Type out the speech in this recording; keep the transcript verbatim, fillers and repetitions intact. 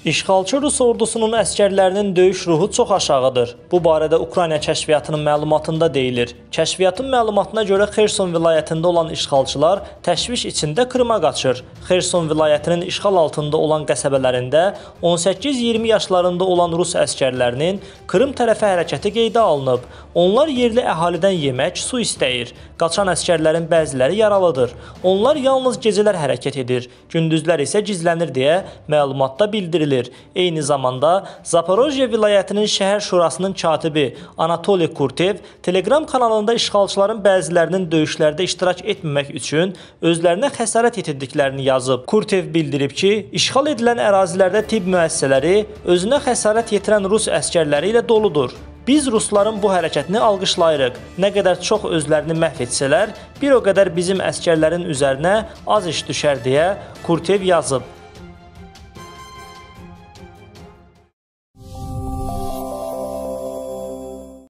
İşğalçı Rus ordusunun əsgərlərinin döyüş ruhu çox aşağıdır. Bu barədə Ukrayna kəşfiyyatının məlumatında deyilir. Kəşfiyyatın məlumatına görə Xerson vilayətində olan işğalçılar təşviş içində Krıma qaçır. Xerson vilayətinin işğal altında olan qəsəbələrində on səkkiz iyirmi yaşlarında olan Rus əsgərlərinin Krım tərəfə hərəkəti qeydə alınıb. Onlar yerli əhalidən yemək, su istəyir. Qaçan əsgərlərin bəziləri yaralıdır. Onlar yalnız gecələr hərəkət edir, gündüzlər isə gizlənir deyə məlumatda bildirilir. Eyni zamanda Zaporojye vilayətinin şəhər şurasının katibi Anatoliy Kurtev Telegram kanalında işğalçıların bəzilərinin döyüşlərdə iştirak etməmək üçün özlərinə xəsarət yetirdiklərini yazıb. Kurtev bildirib ki, işğal edilən ərazilərdə tibb müəssisələri özünə xəsarət yetirən Rus əsgərləri ilə doludur. Biz Rusların bu hərəkətini alqışlayırıq. Nə qədər çox özlərini məhv etsələr, bir o qədər bizim əsgərlərin üzərinə az iş düşər deyə Kurtev yazıb.